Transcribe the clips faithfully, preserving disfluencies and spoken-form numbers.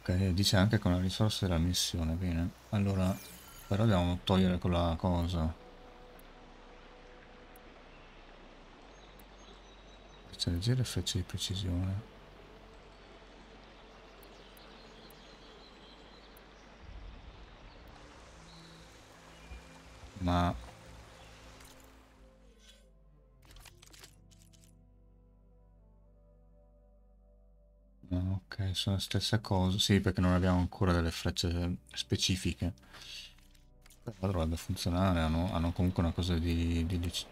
Ok, dice anche con la risorsa della missione, bene. Allora, però dobbiamo togliere quella cosa. Frecce leggere e frecce di precisione. Ma... no, ok, sono le stesse cose. Sì, perché non abbiamo ancora delle frecce specifiche. Però dovrebbe funzionare, hanno, hanno comunque una cosa di... di lic-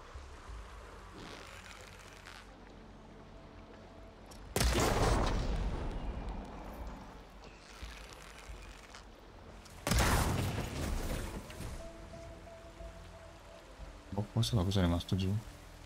boh, questo cosa è rimasto giù.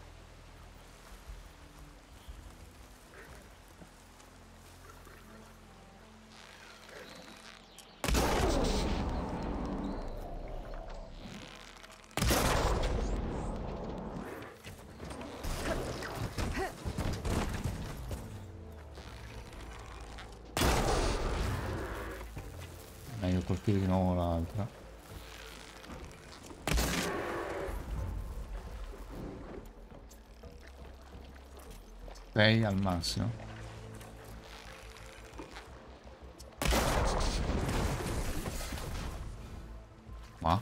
Meglio colpire di nuovo l'altra. sei al massimo. Ma?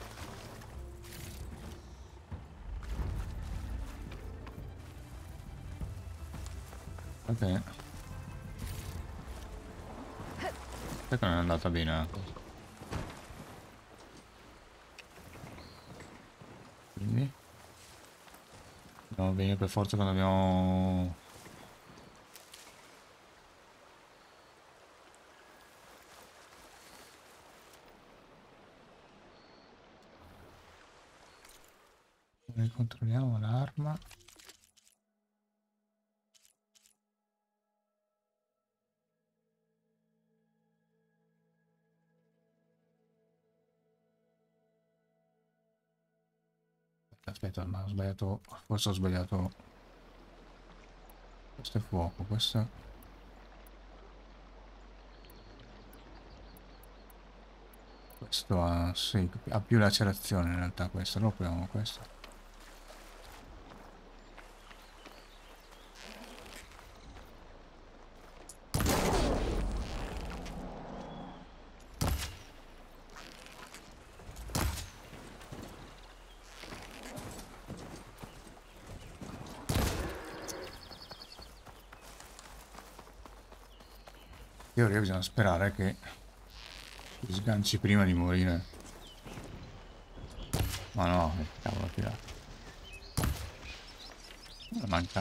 Perché? Perché non è andata bene la cosa? Quindi? Dobbiamo venire per forza quando abbiamo... Controlliamo l'arma. Aspetta, ma ho sbagliato. Forse ho sbagliato. Questo è fuoco, questo. Questo ha. Sì, ha più lacerazione in realtà questo. Allora proviamo questo. In teoria bisogna sperare che si sganci prima di morire. Ma no, che cavolo ha tirato. Manca.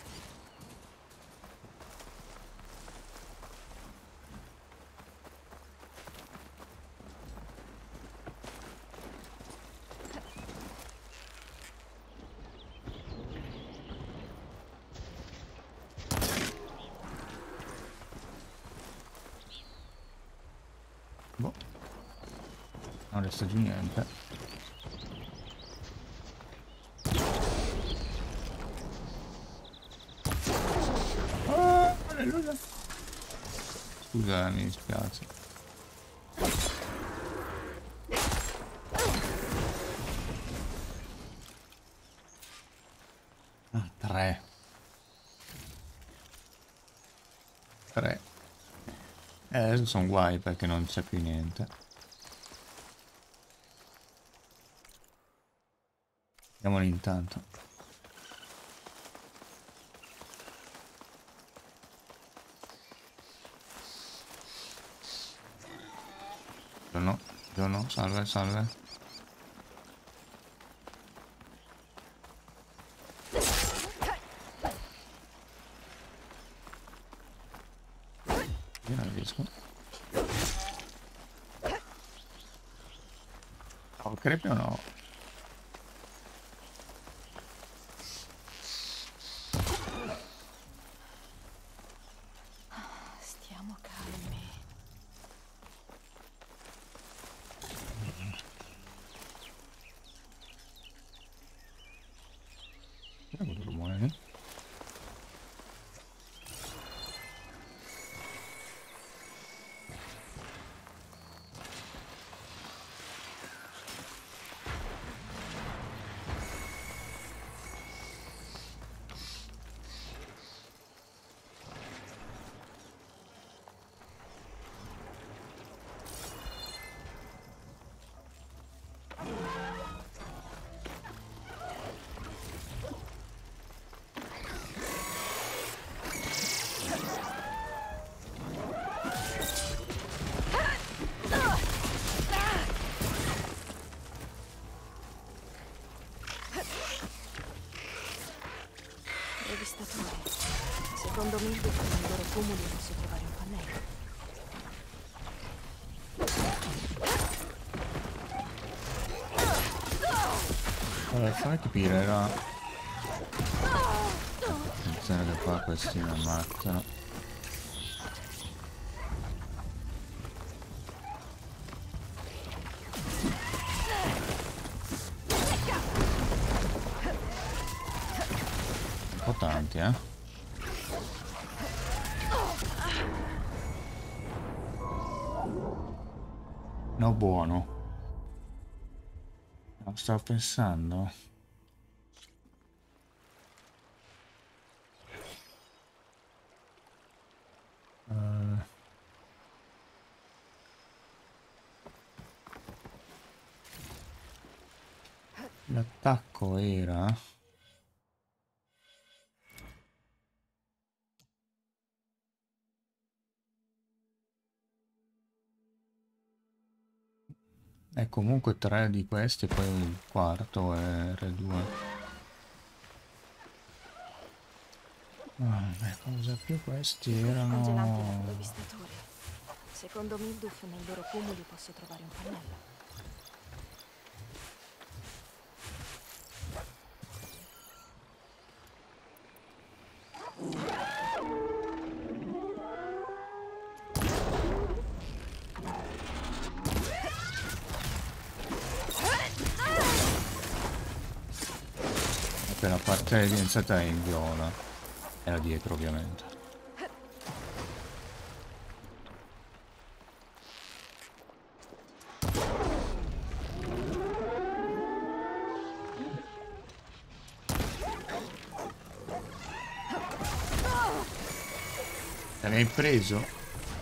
Boh, non resta giù niente. Oh, alleluia. Scusa, mi dispiace. Ah, tre. Tre. Eh, adesso sono guai perché non c'è più niente. Andiamoli intanto. Buongiorno, buongiorno, salve, salve. Io non riesco. No, crepe o no? Stiamo calmi. Che è quel rumore lì? Secondo Milduf nei loro cumuli posso trovare un pannello. Allora, fammi capire, era... Attenzione che qua questi mi ammazzano. Un po' tanti, eh? No, buono. No, stavo pensando. Uh, L'attacco era... È comunque tre di questi e poi il quarto è R due. Ah, beh, cosa più questi Congelanti da erano... devastatori. Secondo Milduf nei loro cumuli posso trovare un pannello. La parte evidenziata è in viola. Era dietro, ovviamente. Te l'hai preso?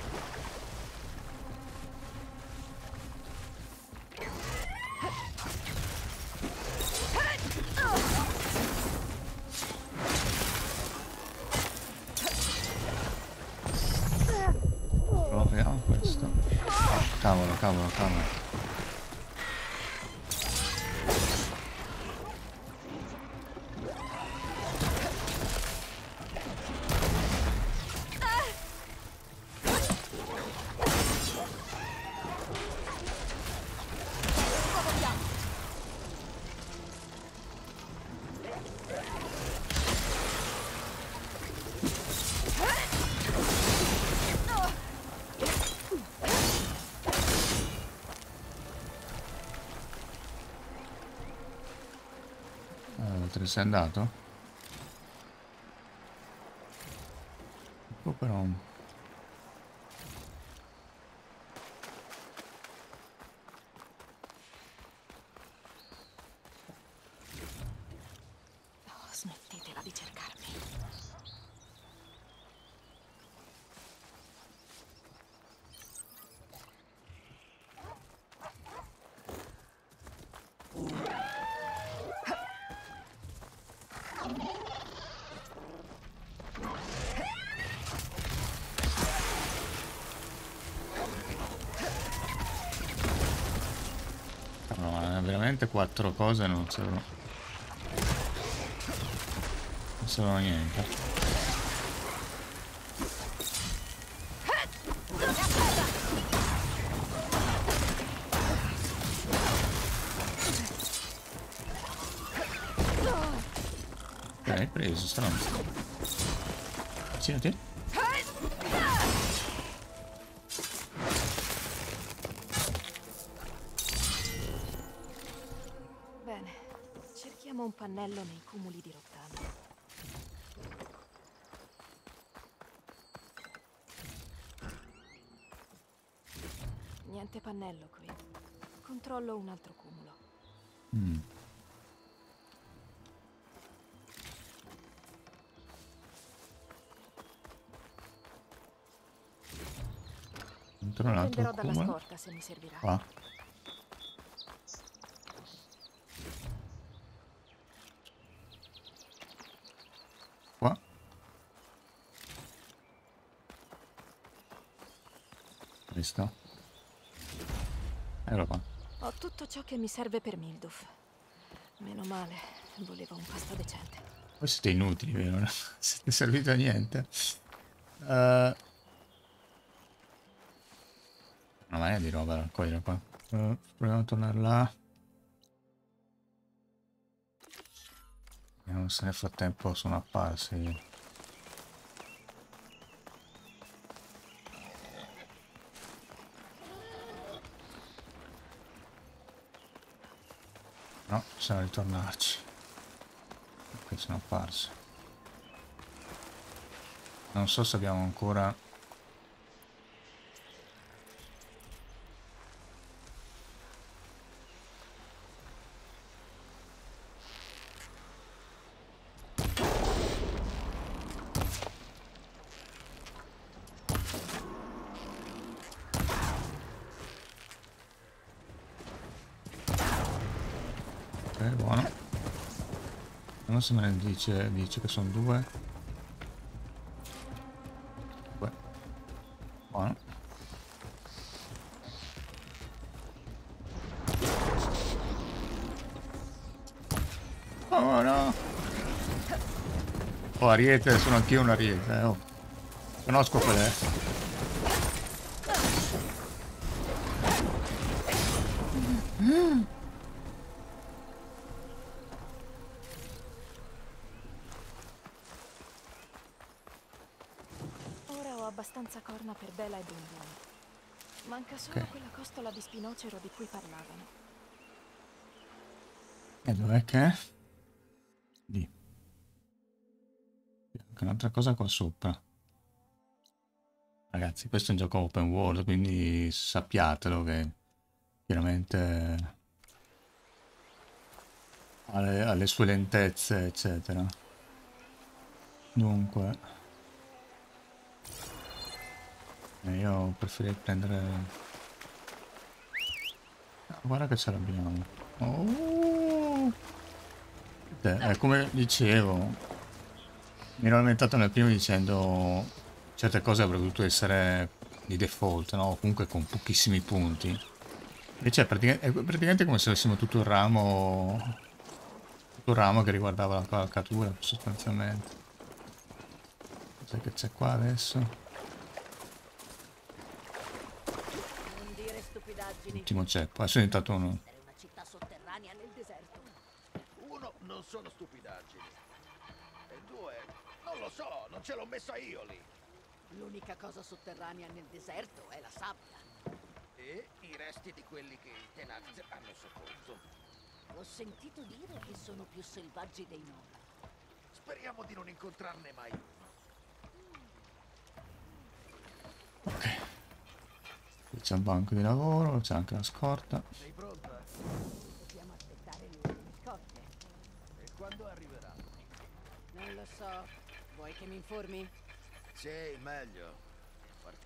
Proviamo questo. Cavolo, cavolo, cavolo. Te ne sei andato? Oh, però... Oh, smettetela di cercarmi. No, veramente quattro cose non servono. Non servono a niente. L'hai preso, stronzo. Avvicinati. Bene, cerchiamo un pannello nei cumuli di rottame. Niente pannello qui. Controllo un altro cumulo. Mm. Controllo un altro Prenderò dalla cumulo. scorta se mi servirà. Qua. Qua. Visto? Eccolo qua. Ho tutto ciò che mi serve per Milduf. Meno male, volevo un pasto decente. Voi siete inutili, vero? Non siete serviti a niente. Uh, una marea di roba da raccogliere qua. Uh, proviamo a tornare là. Vediamo se nel frattempo sono apparsi. No, bisogna ritornarci. Ok, sono apparsi. Non so se abbiamo ancora... Ok, buono. Non so se me ne dice, dice che sono due. Due. Buono. Oh no! Oh, ariete, sono anch'io un ariete, eh. Oh. Conosco qual è. Ora ho abbastanza corna per Bela e Duncan. Manca solo Ok. quella costola di spinocero di cui parlavano. E dov'è che è? Lì. Anche un'altra cosa qua sopra. Ragazzi, questo è un gioco open world, quindi sappiatelo che chiaramente ha le, ha le sue lentezze, eccetera. Dunque, eh, io preferirei prendere... Ah, guarda che ce l'abbiamo. Oh! Eh, eh, come dicevo, mi ero lamentato nel primo dicendo certe cose avrebbero dovuto essere di default, no? O comunque con pochissimi punti. Invece è, pratica- è praticamente come se avessimo tutto il ramo, tutto il ramo che riguardava la cavalcatura, sostanzialmente. Cos'è che c'è qua adesso? Non dire stupidaggini. Ultimo ceppo. Adesso è diventato uno. Essere una città sotterranea nel deserto. Uno, non sono stupidaggini. E due, non lo so, non ce l'ho messa io lì. L'unica cosa sotterranea nel deserto è la sabbia. E i resti di quelli che i Tenaz hanno soccorso. Ho sentito dire che sono più selvaggi dei Nora. Speriamo di non incontrarne mai uno. Ok. Qui c'è un banco di lavoro, c'è anche la scorta. Sei pronta? Dobbiamo aspettare le ultime scorte. E quando arriverà? Non lo so. Vuoi che mi informi? Sì, meglio. Guarda,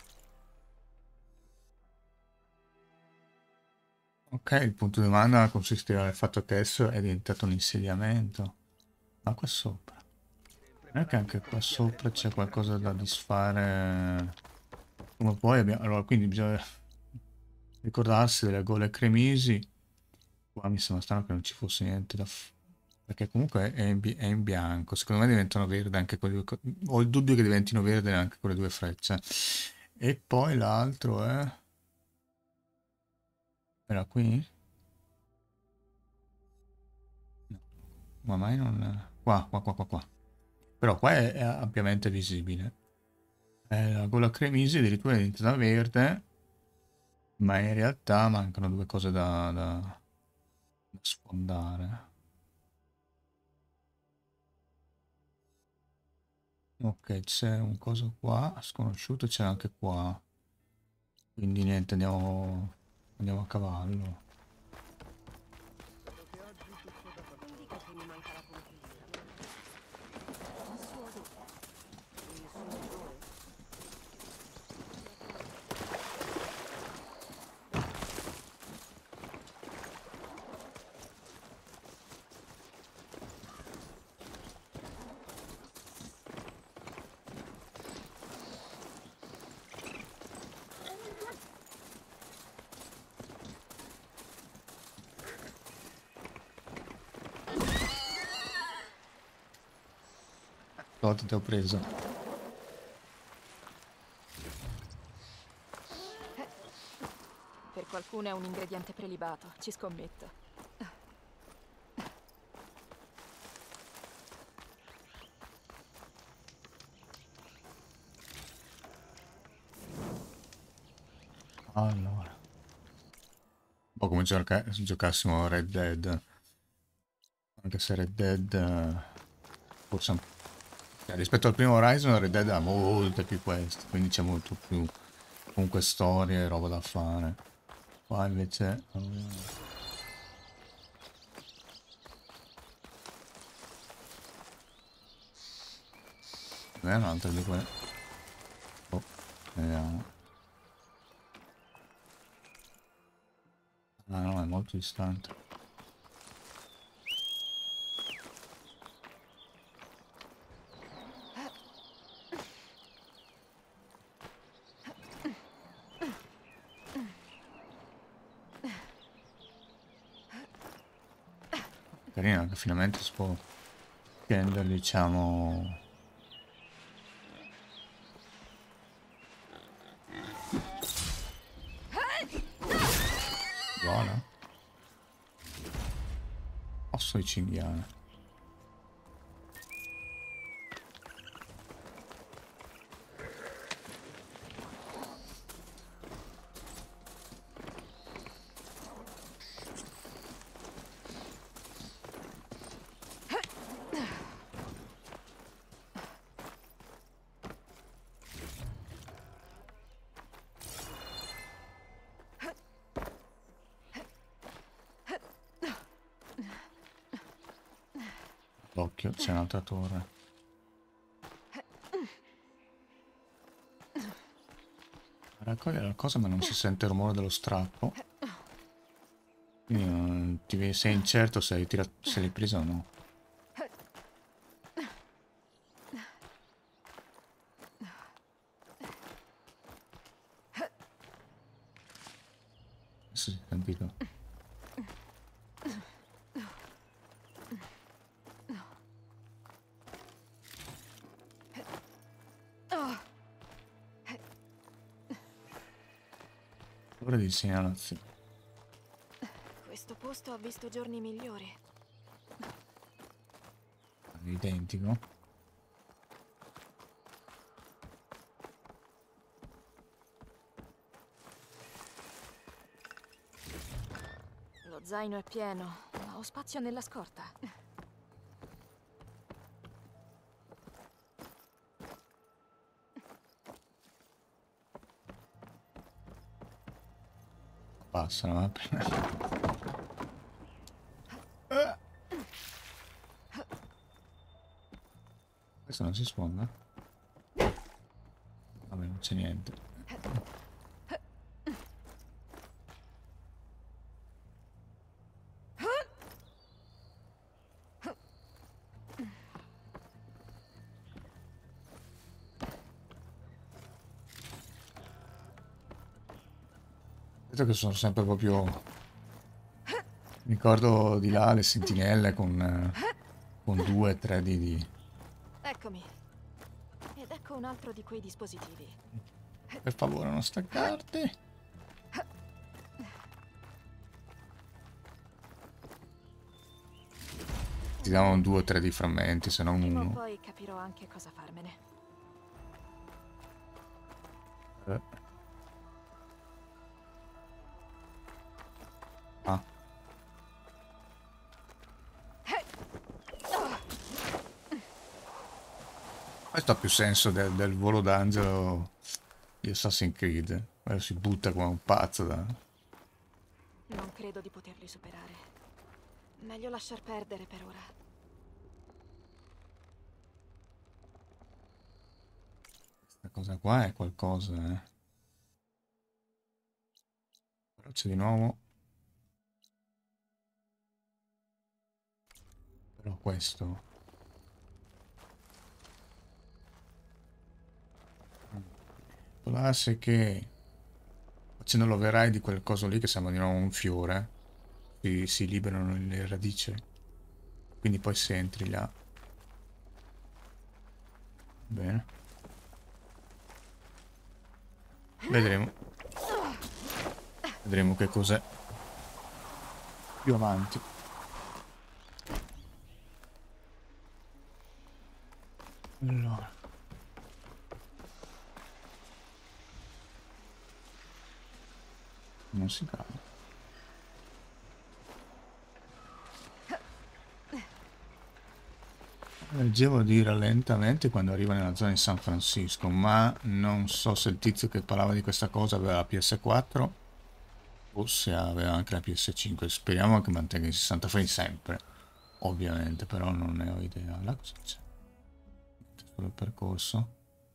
Ok, il punto di domanda consisteva nel fatto che adesso è diventato un insediamento. Ma qua sopra? Non è che anche qua sopra c'è qualcosa da disfare? Come poi abbiamo... Allora, quindi bisogna ricordarsi delle gole cremisi. Qua mi sembra strano che non ci fosse niente da fare. Perché comunque è in, bi- è in bianco. Secondo me diventano verde anche quelle due... co- Ho il dubbio che diventino verde anche quelle due frecce. E poi l'altro è... Era qui? No. Ma mai non... Qua, qua, qua, qua, qua. Però qua è, è ampiamente visibile. Eh, la gola cremisi addirittura è diventata verde, ma in realtà mancano due cose da, da, da sfondare. Ok, c'è un coso qua, sconosciuto, c'è anche qua. Quindi niente, andiamo, andiamo a cavallo. Non dica che mi manca la conchiglia. Il suo odore. Il suo odore. Stavolta ti ho preso. Per qualcuno è un ingrediente prelibato, ci scommetto. Allora. Un po' come gioca se giocassimo Red Dead. Anche se Red Dead... eh, forse... un- eh, rispetto al primo Horizon, Red Dead ha molte più quest. Quindi c'è molto più... comunque storie e roba da fare. Qua invece... eh, non è un'altra di quelle... Oh, vediamo. Ah no, è molto distante. Carina che finalmente si può scendere, diciamo... Buona. Osso di cinghiale. Occhio, c'è un'altra torre. Raccoglie la cosa ma non si sente il rumore dello strappo. Quindi non ti sei incerto se hai tirato, se l'hai presa o no. Sì, sì, sentito. Ora di segnalazione. Questo posto ha visto giorni migliori. Identico. Lo zaino è pieno, ma ho spazio nella scorta. Passano, eh. Questo non si sfonda? Vabbè, non c'è niente. Vedo che sono sempre proprio... Mi ricordo di là le sentinelle con, eh, con due o tre di... di... Eccomi. Ed ecco un altro di quei dispositivi. Per favore non staccarti. Ti davano due o tre di frammenti, se non Prima o uno. poi capirò anche cosa farmene. Eh. Ah. Questo ha più senso del, del volo d'angelo di Assassin's Creed. Quello si butta come un pazzo da... Non credo di poterli superare. Meglio lasciar perdere per ora. Questa cosa qua è qualcosa, eh. Però c'è di nuovo... Però questo... Può darsi che facendo l'override di quel coso lì che sembra di nuovo un fiore si, si liberano le radici, quindi poi se entri là. Bene, vedremo. Vedremo che cos'è più avanti. Allora. Non si cade. Leggevo dire lentamente quando arriva nella zona di San Francisco, ma non so se il tizio che parlava di questa cosa aveva la P S quattro o se aveva anche la P S cinque. Speriamo che mantenga i sessanta frame sempre, ovviamente, però non ne ho idea. Là cosa c'è? Solo il percorso.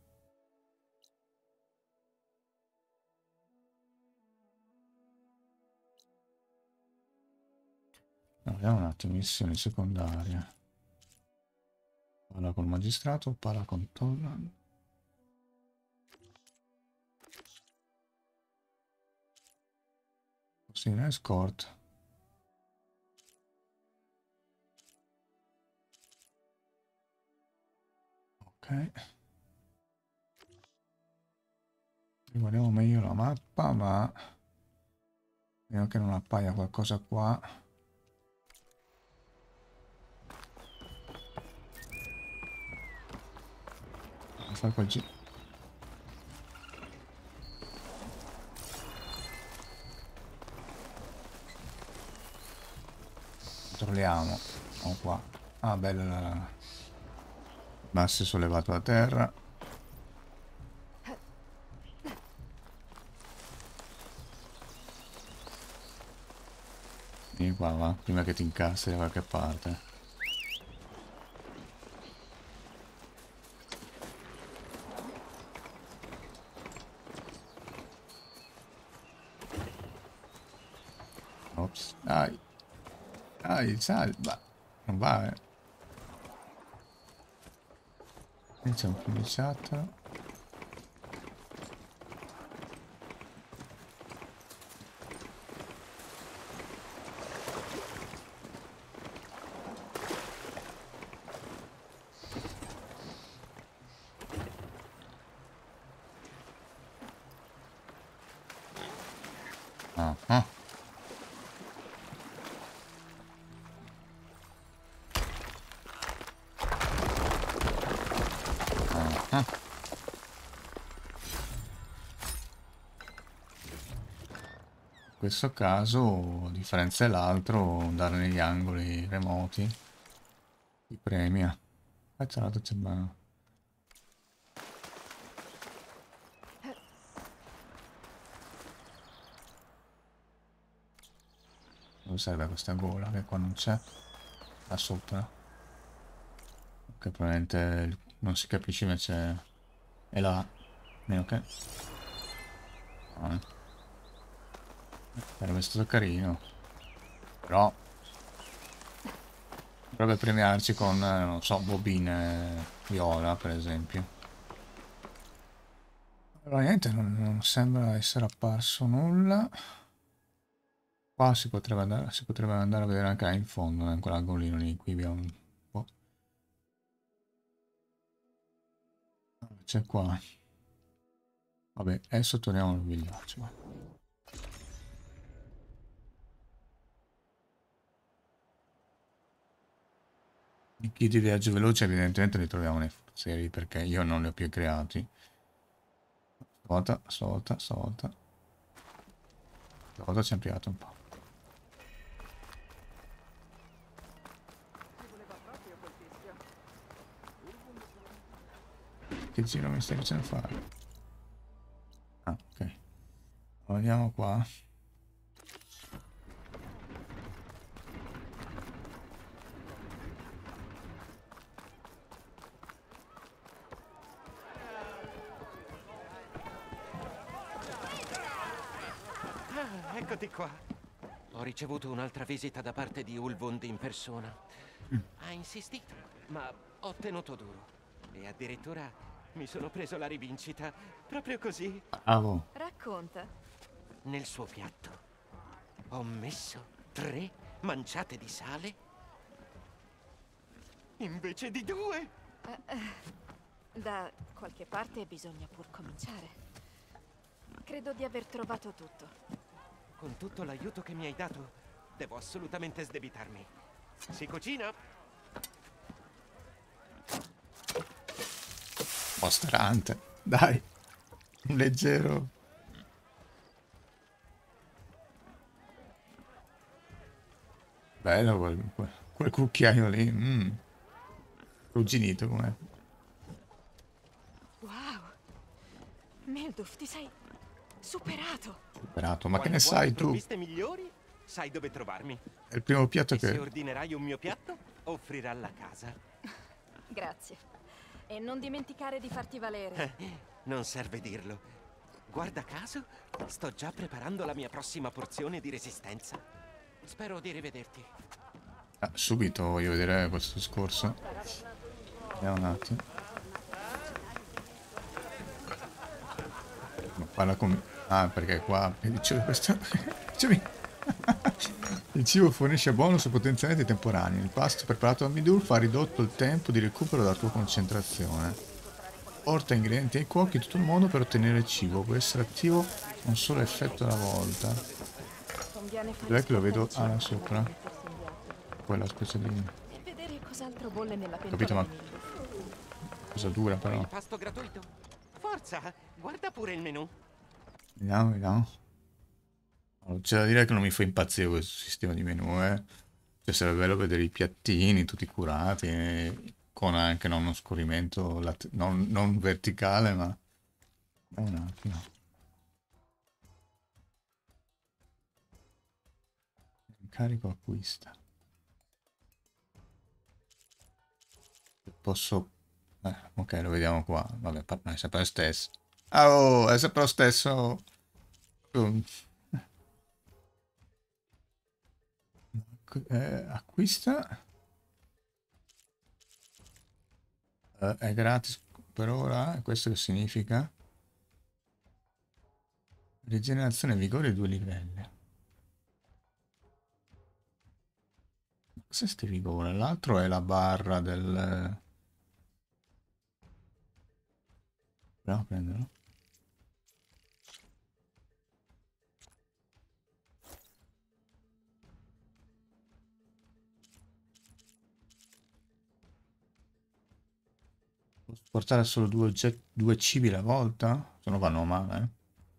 No, vediamo un attimo, missioni secondarie. Parla col magistrato, parla con Toland. Sì, escort. Ok. Guardiamo meglio la mappa, ma vediamo che non appaia qualcosa qua. Fare quel giro. Controlliamo. Oh, qua. Ah, bella la... Basso sollevato da terra. Vieni qua, va. Prima che ti incastri da qualche parte. Ops. Dai. Dai, salva. Non va, eh. Qui c'è un filiciato. Ah, ah. Ah. In questo caso, a differenza dell'altro, andare negli angoli remoti ti premia. E tra l'altro c'è una... Dove serve questa gola che qua non c'è? Là sopra. Che probabilmente non si capisce, invece è là. Meno che... Ah, eh. Sarebbe stato carino. Però dovrebbe premiarci con, eh, non so, bobine viola, per esempio. Allora, niente, non, non sembra essere apparso nulla. Qua si potrebbe andare, si potrebbe andare a vedere anche là in fondo, in quell'angolino lì. Qui abbiamo un po'. C'è qua. Vabbè, adesso torniamo al villaggio. I kit di viaggio veloce evidentemente li troviamo nei forzieri perché io non li ho più creati. Stavolta, stavolta, stavolta. Stavolta ci ha ampliato un po'. Che giro mi stai facendo fare? Ah, ok. Andiamo qua. Ah, eccoti qua. Ho ricevuto un'altra visita da parte di Ulvund in persona. Ha insistito, ma ho tenuto duro. E addirittura mi sono preso la rivincita, proprio così. Bravo. Racconta. Nel suo piatto ho messo tre manciate di sale invece di due. Eh, eh, da qualche parte bisogna pur cominciare. Credo di aver trovato tutto. Con tutto l'aiuto che mi hai dato, devo assolutamente sdebitarmi. Si cucina? Monster Hunter, dai, un leggero. Bello quel, quel, quel cucchiaio lì, mm. Arrugginito com'è. Wow! Milduf, ti sei superato! Superato, ma che Quando ne vuoi sai tu? provviste migliori, sai dove trovarmi. È il primo piatto E se che... ordinerai un mio piatto, offrirà la casa. Grazie. E non dimenticare di farti valere. Non serve dirlo. Guarda caso, sto già preparando la mia prossima porzione di resistenza. Spero di rivederti. Ah, subito voglio vedere questo discorso. Vediamo un attimo. Ma parla con... Ah, perché qua... Dicevo questo... Dicevi... Il cibo fornisce bonus potenzialmente temporanei. Il pasto preparato da Midulf ha ridotto il tempo di recupero della tua concentrazione. Porta ingredienti ai cuochi di tutto il mondo per ottenere il cibo. Può essere attivo un solo effetto alla volta. Conviene fare Dov'è che lo vedo? scorta Ah, il là cibo sopra. prima di mettersi in viaggio. Quella specie di... E vedere cos'altro bolle nella pentola Capito, ma- di Milduf. Cosa dura Vuoi però. il pasto gratuito? Forza, guarda pure il menù. Vediamo, vediamo. Allora, c'è da dire che non mi fa impazzire questo sistema di menù, eh. Cioè, sarebbe bello vedere i piattini tutti curati, e con anche non uno scorrimento lat- non, non verticale, ma... Un attimo. Carico acquista. Posso... Eh, ok, lo vediamo qua. Vabbè, pa- è sempre lo stesso. Ah, oh, è sempre lo stesso. Um, eh, acquista. Eh, è gratis per ora. E questo che significa? Rigenerazione vigore due livelli. Cos'è sti vigore? L'altro è la barra del... Proviamo a prenderlo. Posso portare solo due, oggetti, due cibi alla volta? Se no vanno male, eh.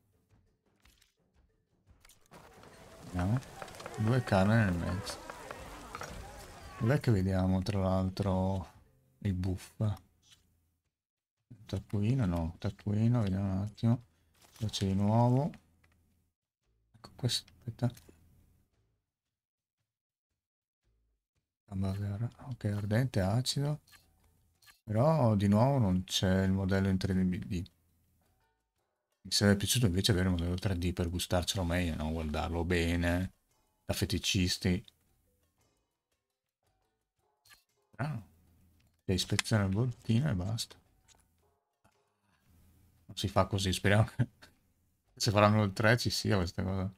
Vediamo. Due carne nel mezzo. Dov'è che vediamo tra l'altro il buff? Taccuino, no, taccuino, vediamo un attimo. Cosa c'è di nuovo? Ecco questo, aspetta. Ok, ardente, acido. Però di nuovo non c'è il modello in tre D. Mi sarebbe piaciuto invece avere un modello tre D per gustarcelo meglio, no? Guardarlo bene, da feticisti. Ah, devi ispezione il bottino e basta. Non si fa così, speriamo che se faranno il tre ci sia questa cosa.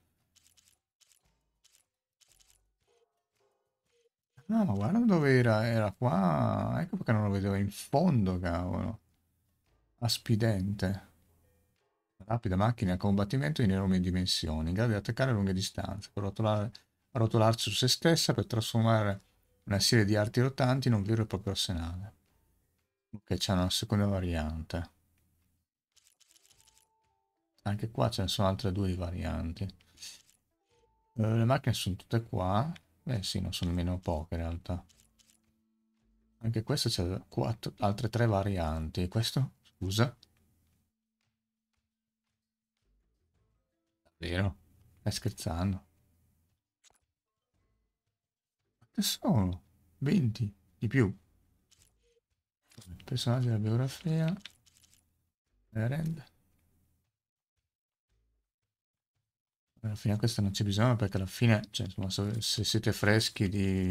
No, ma guarda dove era, era qua, ecco perché non lo vedevo in fondo, cavolo. Aspidente. Rapida macchina a combattimento in enormi dimensioni, in grado di attaccare a lunghe distanze, per rotolare, rotolarsi su se stessa per trasformare una serie di arti rotanti in un vero e proprio arsenale. Ok, c'è una seconda variante. Anche qua ce ne sono altre due di varianti. Eh, le macchine sono tutte qua. Beh sì, non sono nemmeno poche in realtà. Anche questo c'è quattro, altre tre varianti. Questo? Scusa? Davvero? Stai scherzando? Quante sono? venti di più. Personaggi della biografia. Rend. Alla fine questa non c'è bisogno perché alla fine, cioè, insomma, se, se siete freschi di...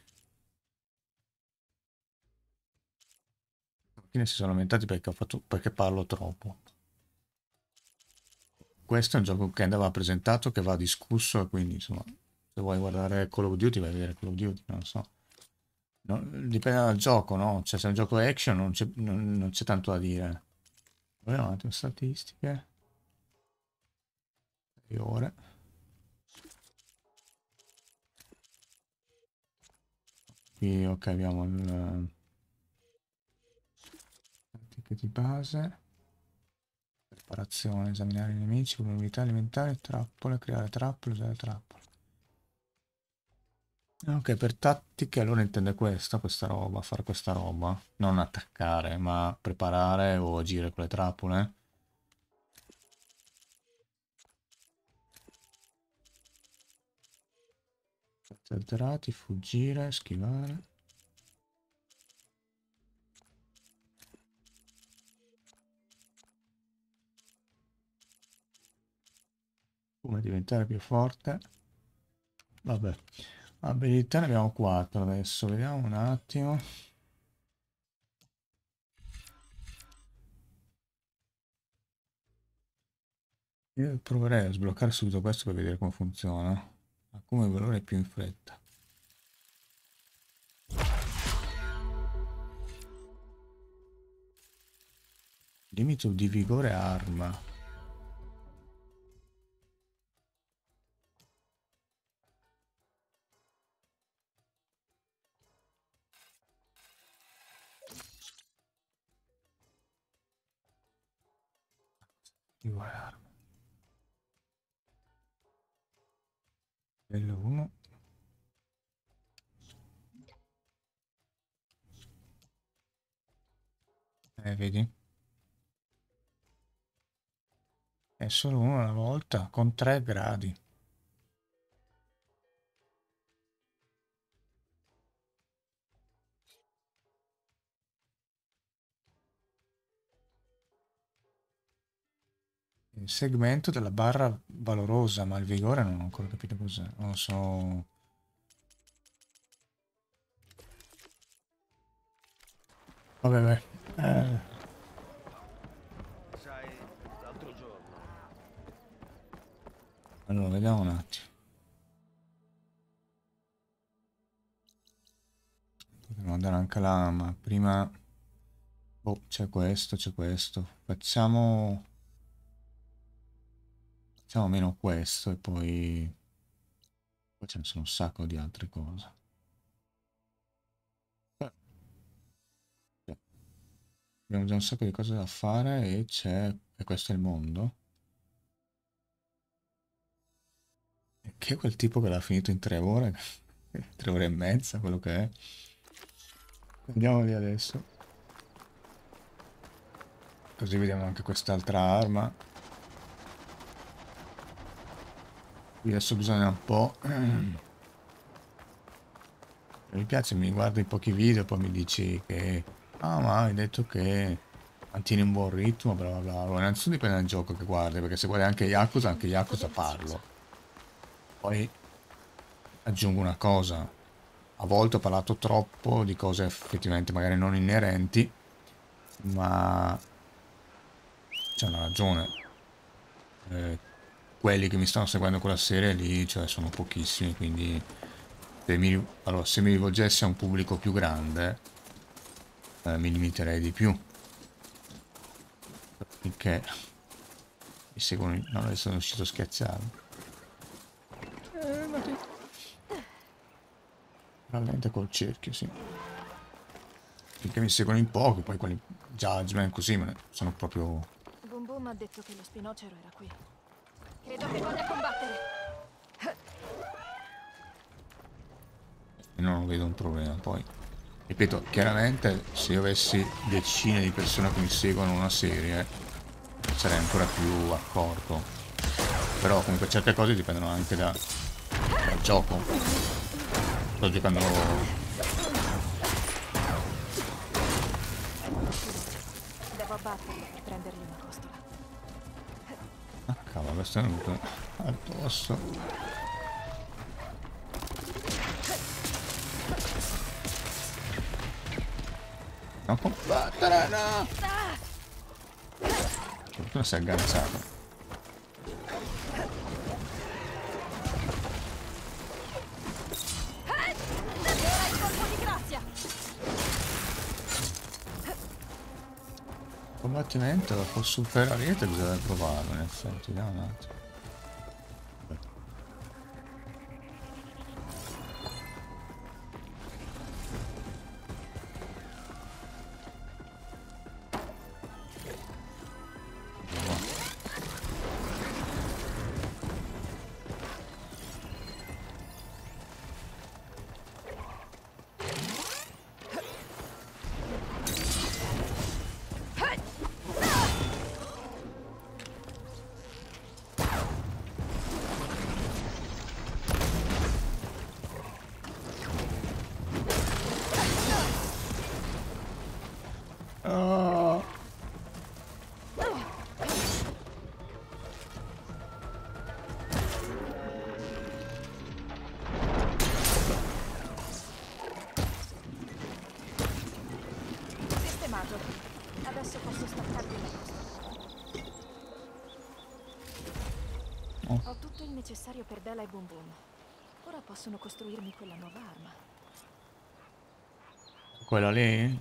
Alla fine si sono lamentati perché ho fatto, perché parlo troppo. Questo è un gioco che andava presentato, che va discusso, e quindi insomma, se vuoi guardare Call of Duty vai a vedere Call of Duty, non lo so. No, dipende dal gioco, no? Cioè se è un gioco action non c'è non, non c'è tanto da dire. Vediamo un attimo statistiche. sei ore. qui, ok, abbiamo il... tattiche di base. Preparazione, esaminare i nemici, vulnerabilità alimentari, trappole, creare trappole, usare trappole. Ok, per tattiche allora intende questa, questa roba, fare questa roba. Non attaccare, ma preparare o agire con le trappole. Alterati, fuggire, schivare. Come diventare più forte. Vabbè. Abilità ne abbiamo quattro adesso, vediamo un attimo. Io proverei a sbloccare subito questo per vedere come funziona. Ma come valore più in fretta. Limite di vigore arma. Vigore arma. Livello uno. Eh, vedi? È solo uno alla volta, con tre gradi. Il segmento della barra valorosa, ma il vigore non ho ancora capito cos'è. Non so... Vabbè, vabbè. Eh, Sai, l'altro giorno allora, vediamo un attimo. Potremmo andare anche là, ma prima... Oh, c'è questo, c'è questo. Facciamo... Facciamo meno questo e poi... Poi ce ne sono un sacco di altre cose. Eh, sì. Abbiamo già un sacco di cose da fare e c'è... E questo è il mondo. E che è quel tipo che l'ha finito in tre ore? Tre ore e mezza, quello che è. Andiamo lì adesso. Così vediamo anche quest'altra arma. Qui adesso bisogna un po'... Mi piace, mi guardi pochi video e poi mi dici che... Ah, ma hai detto che mantieni un buon ritmo, bla bla bla. Allora, innanzitutto dipende dal gioco che guardi, perché se guardi anche Yakuza, anche Yakuza parlo. Poi aggiungo una cosa. A volte ho parlato troppo di cose effettivamente magari non inerenti, ma c'è una ragione. Eh, quelli che mi stanno seguendo quella serie lì, cioè sono pochissimi, quindi se mi, allora, se mi rivolgessi a un pubblico più grande, eh, mi limiterei di più. Finché mi seguono, no, adesso sono uscito schiacciato. Eh, ma che... Rallenta col cerchio, sì. Finché mi seguono in pochi, poi quelli Judgment così, ma sono proprio... Boom Boom ha detto che lo spinocero era qui. Credo che voglia combattere. E non vedo un problema, poi. Ripeto, chiaramente se io avessi decine di persone che mi seguono una serie, sarei ancora più accorto. Però comunque certe cose dipendono anche da, dal gioco. Sto giocando... Devo abbatterlo per prendergli una costola. Ah cavolo, questo è venuto addosso. Non combattere, no! Fortuna si è agganciato. Combattimento posso superare la rete, bisogna provarlo in effetti, da un attimo. il necessario per Bella e Boom Boom. Ora possono costruirmi quella nuova arma. Quella lì?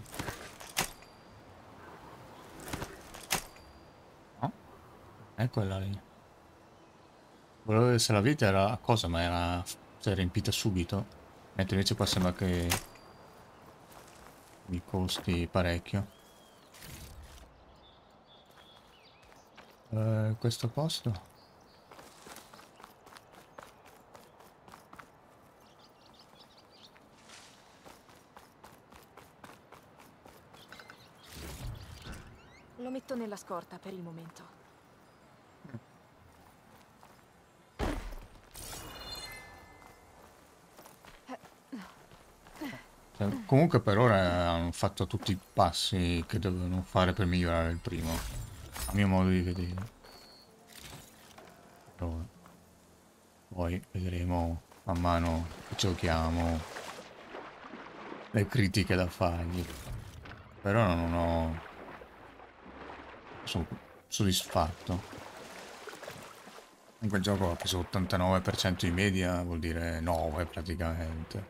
No, è quella lì. Volevo vedere se la vita era a cosa, ma era, si è riempita subito. Mentre invece qua sembra che mi costi parecchio. Eh, questo posto? Lo metto nella scorta per il momento. Cioè, comunque per ora hanno fatto tutti i passi che dovevano fare per migliorare il primo, a mio modo di vedere. Però poi vedremo man mano che giochiamo le critiche da fargli. Però non ho... sono soddisfatto. Comunque il gioco ha preso ottantanove per cento di media, vuol dire nove praticamente.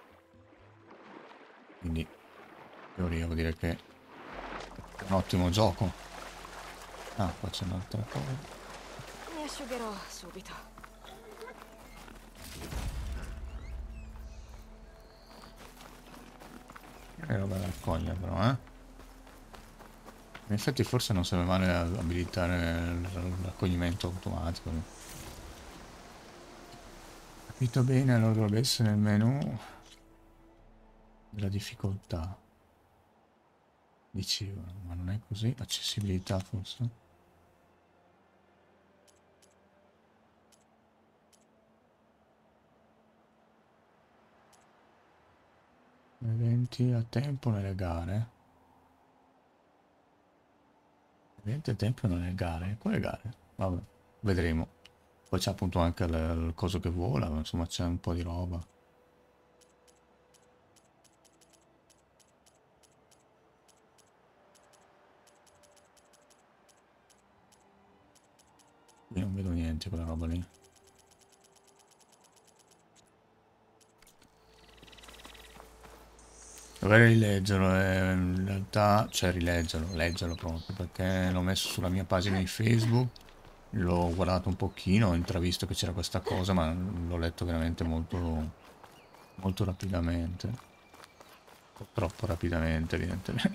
Quindi in teoria vuol dire che è un ottimo gioco. Ah, qua c'è un'altra cosa. Mi asciugherò subito. Che roba da raccogliere però, eh? In effetti forse non sarebbe male abilitare il raccoglimento automatico. Capito bene, allora dovrebbe essere nel menu della difficoltà. Dicevo, ma non è così? Accessibilità forse? Eventi a tempo nelle gare. Eventi a tempo nelle gare. Quale gare? Vabbè, vedremo. Poi c'è appunto anche il, il coso che vola, ma insomma c'è un po' di roba. Qui non vedo niente quella roba lì. Dovrei rileggerlo, eh, in realtà, cioè rileggerlo, leggerlo proprio, perché l'ho messo sulla mia pagina di Facebook, l'ho guardato un pochino, ho intravisto che c'era questa cosa, ma l'ho letto veramente molto, molto rapidamente. Un po' troppo rapidamente, evidentemente.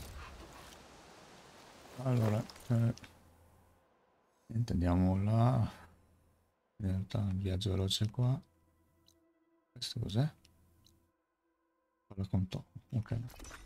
Allora, eh, niente, andiamo là. In realtà un viaggio veloce qua. Questo cos'è? Parla con Tom, ok.